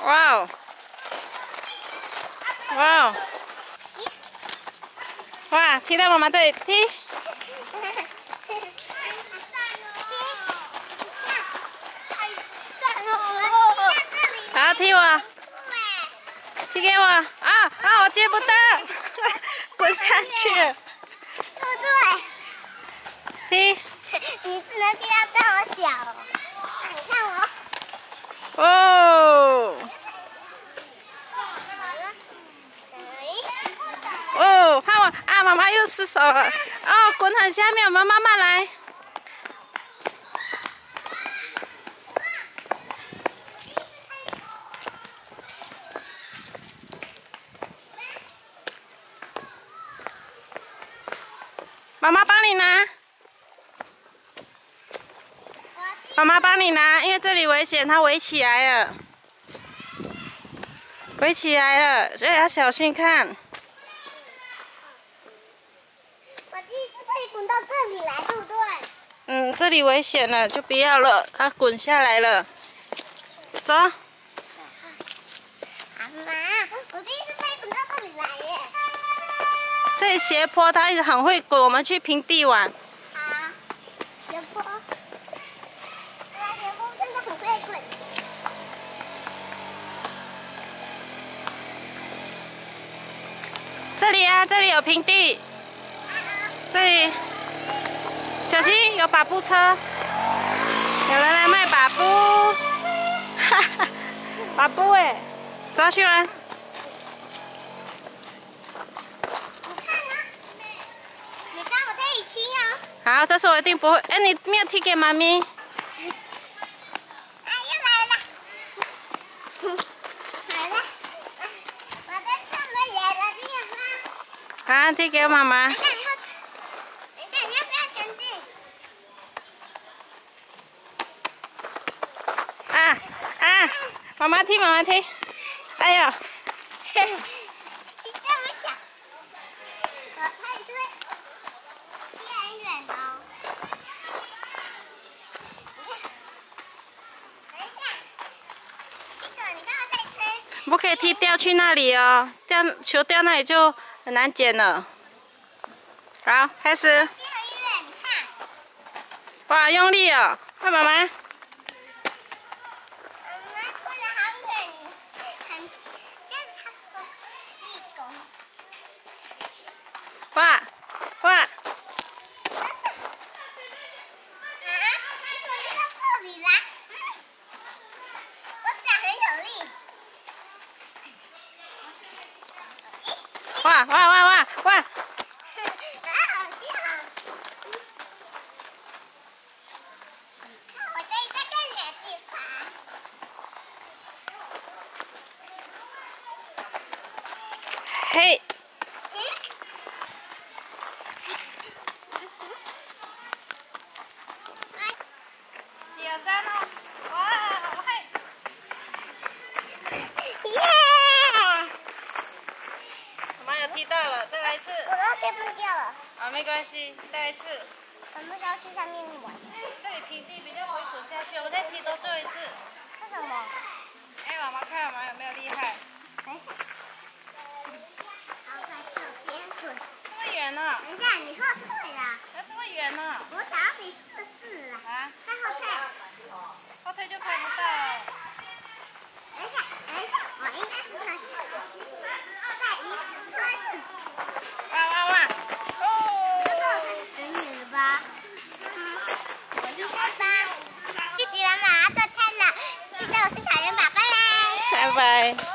哇哦！哇哦！哇，踢到妈妈这里踢！好，踢我！踢给我！我接不到，滚下去了。 对不对？ 踢！ 你只能踢到这么小哦。你看我。 哦！哦，看我啊！妈妈又失手了。哦，滚很下面，我们慢慢来。妈妈帮你拿。妈妈帮你拿，因为这里危险，它围起来了。围起来了，所以要小心看。 我第一次可以滚到这里来，对不对？ 嗯，这里危险了，就不要了。它滚下来了。走。 妈，我第一次可以滚到这里来耶。 这里斜坡，它一直很会滚，我们去平地玩。 好，斜坡。斜坡真的很会滚。 这里啊，这里有平地。这里，小心有把布车，有人来卖把布。哈哈，把布哎，走去玩。好，这次我一定不会。哎，你没有踢给妈咪。 又来了。好了，我在上面来了，你有吗？ 好，踢给妈妈。 等一下，你要不要前进？ 妈妈踢，妈妈踢。哎呦！ 你这么小，它也是会踢很远的哦。等一下，皮球，你刚刚在吹。 不可以踢掉去那里哦，球掉那里就很难捡了。好，开始。 踢很远，你看。 哇，用力哦！快，妈妈。哇！哇！ 你怎么到这里来？我脚很有力。 哇！ 好笑。我这里在更远的地方。 嘿。踢到了，再来一次。 我都踢不掉了。 啊，没关系，再来一次。 我们是要去上面玩。 这里平地比较不会滚下去，我们再踢多最后一次。 为什么？ 哎，妈妈看妈妈有没有厉害？ 等一下。好，快这边滚。 这么远呢？ 等一下，你后退啦。 这么远呢？ 我打到你44了。 啊？ 再后退。 后退就拍不到了。 等一下，我应该是可以。再一次推。 哇！哦！ 这个很远了吧？我厉害吧？这集妈妈要做餐了，记得我是小人宝宝啦。 拜拜。